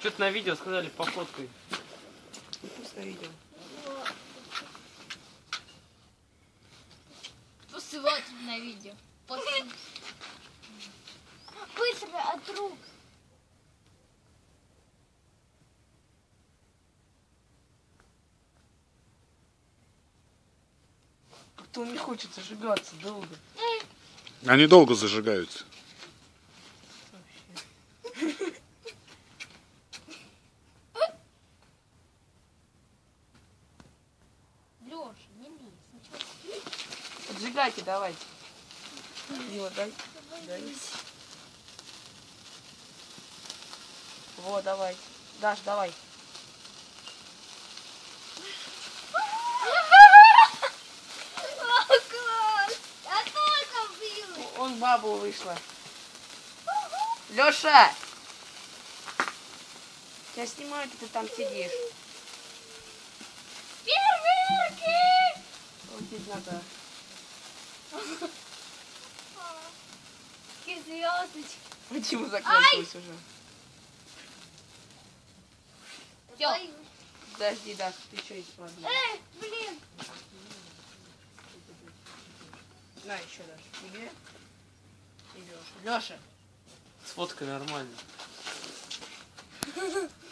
Что-то на видео сказали, пофоткай. Пусть на видео. Посмотрим на видео. Быстро от рук. Как-то он не хочет зажигаться долго. Они долго зажигаются. Леша, не лезь. Поджигайте, давайте. Дима, дай. Вот, давай. Даш, давай. Он бабу вышла. Леша! Я снимаю, ты там сидишь. Фейерверки! Вот здесь надо. Звездочки. Дима закончилось уже. Всё. Подожди, Даш, ты что есть возьми? Блин. На, еще Даш. Тебе и Леша. Леша! Сфоткай нормально.